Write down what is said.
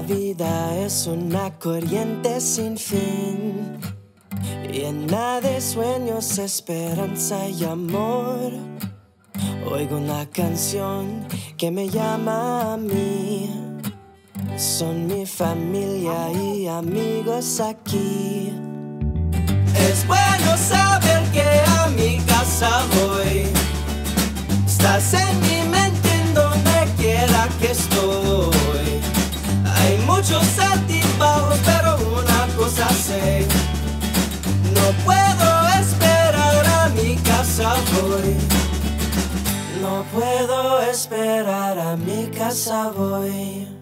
vida es una corriente sin fin, llena de sueños, esperanza y amor. Oigo una canción que me llama a mí. Son mi familia y amigos aquí. Es bueno saber que a mi casa voy. Estás en mi mente en donde quiera que estoy. Hay muchos altibajos, pero una cosa sé: no puedo esperar, a mi casa voy. No puedo esperar, a mi casa voy.